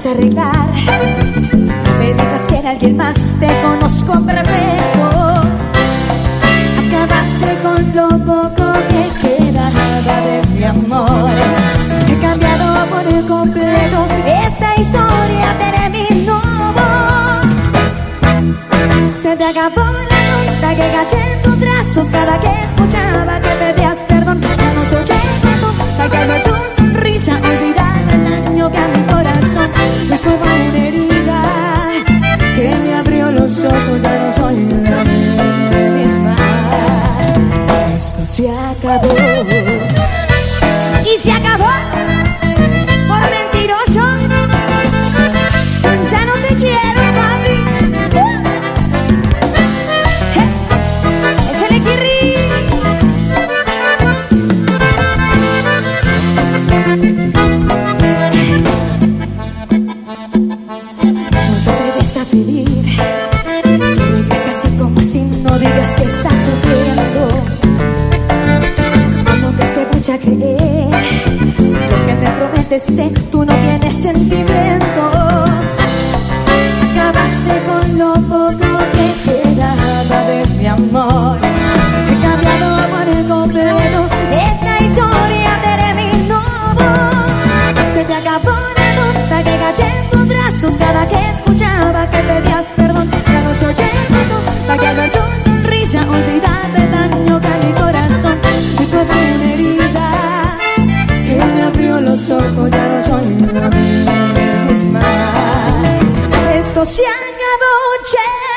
vas a arreglar. Me digas que en alguien más te conozco perfecto. Acabaste con lo poco que quedaba de mi amor. He cambiado por el completo, esta historia terminó. Se te acabó la nota que caché en tus brazos cada que escuchaba que pedías perdón. Ya no soy eso, que al ver tu sonrisa olvidar el daño que a mi corazón me fue una herida que me abrió los ojos. Ya no soy la misma. Esto se acabó y se acabó por mentiroso. Ya no te quiero, papi. Échale kirri. No te atreves a pedir, es así como así, no digas que estás sufriendo. No que se escucha creer lo que me prometes, sé, tú no tienes sentimientos. Acabaste con lo poco que quedaba de mi amor. He cambiado por el completo, esta historia terminó. Se te acabó la nota que caché en tus brazos cada que escuchaba que pedías perdón. Ya no soy eso, para que al ver tu sonrisa olvidar el daño que a mi corazón me fue una herida que me abrió los ojos. Ya no soy la misma. Esto se acabó, che.